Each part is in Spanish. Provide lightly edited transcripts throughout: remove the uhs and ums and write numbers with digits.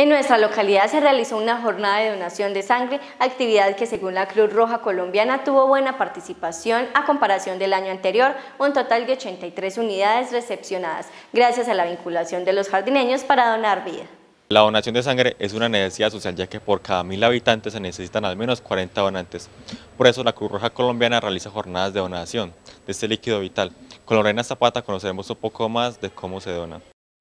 En nuestra localidad se realizó una jornada de donación de sangre, actividad que según la Cruz Roja Colombiana tuvo buena participación a comparación del año anterior, un total de 83 unidades recepcionadas, gracias a la vinculación de los jardineños para donar vida. La donación de sangre es una necesidad social, ya que por cada 1000 habitantes se necesitan al menos 40 donantes. Por eso la Cruz Roja Colombiana realiza jornadas de donación de este líquido vital. Con Lorena Zapata conoceremos un poco más de cómo se dona.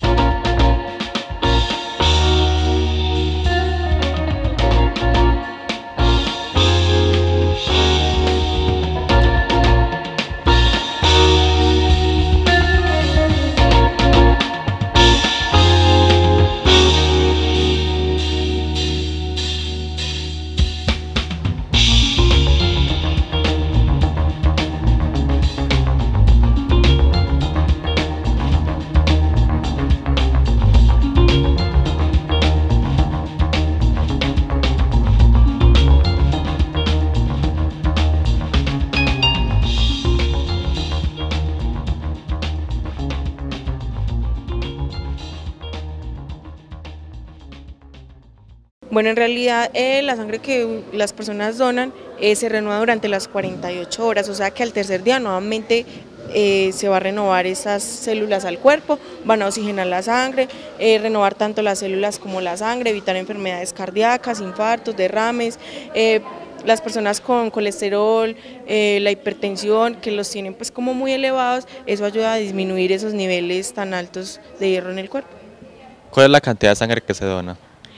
Bueno, en realidad la sangre que las personas donan se renueva durante las 48 horas, o sea que al tercer día nuevamente se va a renovar esas células al cuerpo, van a oxigenar la sangre, renovar tanto las células como la sangre, evitar enfermedades cardíacas, infartos, derrames, las personas con colesterol, la hipertensión, que los tienen pues como muy elevados, eso ayuda a disminuir esos niveles tan altos de hierro en el cuerpo. ¿Cuál es la cantidad de sangre que se dona?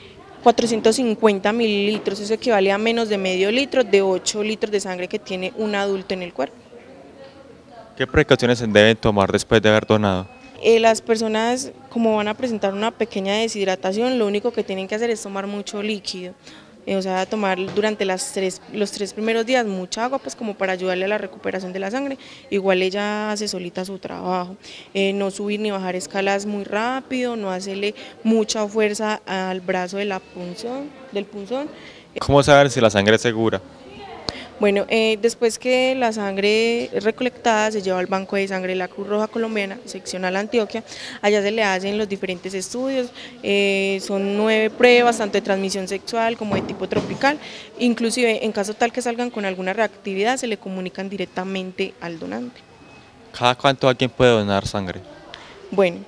450 mililitros, eso equivale a menos de medio litro de 8 litros de sangre que tiene un adulto en el cuerpo. ¿Qué precauciones se deben tomar después de haber donado? Las personas, como van a presentar una pequeña deshidratación, lo único que tienen que hacer es tomar mucho líquido, o sea, tomar durante los tres primeros días mucha agua, pues como para ayudarle a la recuperación de la sangre. Igual ella hace solita su trabajo, no subir ni bajar escalas muy rápido, no hacerle mucha fuerza al brazo del punzón. ¿Cómo saber si la sangre es segura? Bueno, después que la sangre es recolectada, se lleva al Banco de Sangre de la Cruz Roja Colombiana, seccional Antioquia. Allá se le hacen los diferentes estudios, son 9 pruebas, tanto de transmisión sexual como de tipo tropical. Inclusive, en caso tal que salgan con alguna reactividad, se le comunican directamente al donante. ¿Cada cuánto alguien puede donar sangre? Bueno,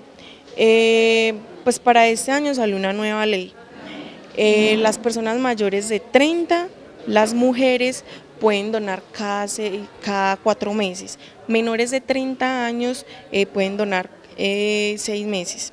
pues para este año salió una nueva ley. Las personas mayores de 30, las mujeres pueden donar cada 4 meses, menores de 30 años pueden donar 6 meses.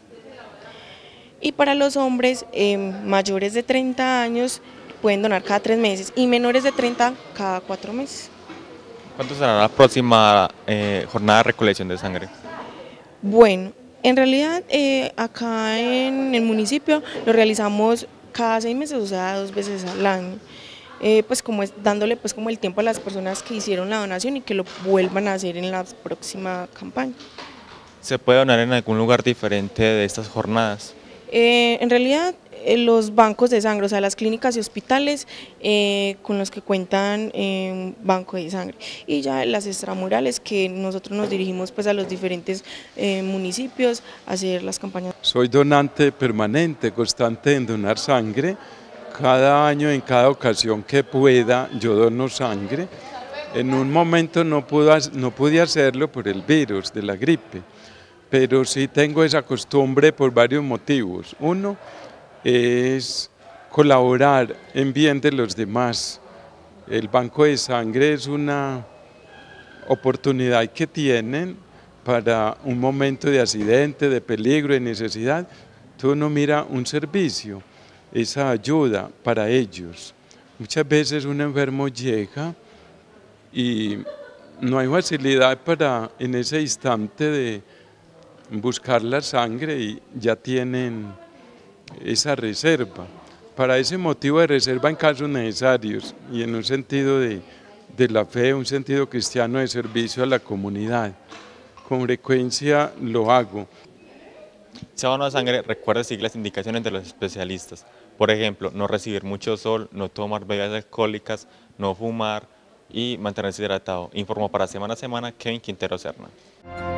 Y para los hombres mayores de 30 años pueden donar cada 3 meses y menores de 30 cada 4 meses. ¿Cuánto será la próxima jornada de recolección de sangre? Bueno, en realidad acá en el municipio lo realizamos cada 6 meses, o sea 2 veces al año. Pues como dándole pues como el tiempo a las personas que hicieron la donación y que lo vuelvan a hacer en la próxima campaña. ¿Se puede donar en algún lugar diferente de estas jornadas? En realidad los bancos de sangre, o sea las clínicas y hospitales con los que cuentan banco de sangre, y ya las extramurales que nosotros nos dirigimos pues a los diferentes municipios a hacer las campañas. Soy donante permanente, constante en donar sangre. Cada año, en cada ocasión que pueda, yo dono sangre. En un momento no pude hacerlo por el virus de la gripe, pero sí tengo esa costumbre por varios motivos. Uno es colaborar en bien de los demás. El banco de sangre es una oportunidad que tienen para un momento de accidente, de peligro, de necesidad. Tú no mira un servicio, esa ayuda para ellos. Muchas veces un enfermo llega y no hay facilidad para en ese instante de buscar la sangre y ya tienen esa reserva. Para ese motivo de reserva en casos necesarios y en un sentido de la fe, un sentido cristiano de servicio a la comunidad, con frecuencia lo hago. Si va a donar sangre, recuerda seguir las indicaciones de los especialistas. Por ejemplo, no recibir mucho sol, no tomar bebidas alcohólicas, no fumar y mantenerse hidratado. Informó para Semana a Semana Kevin Quintero Serna.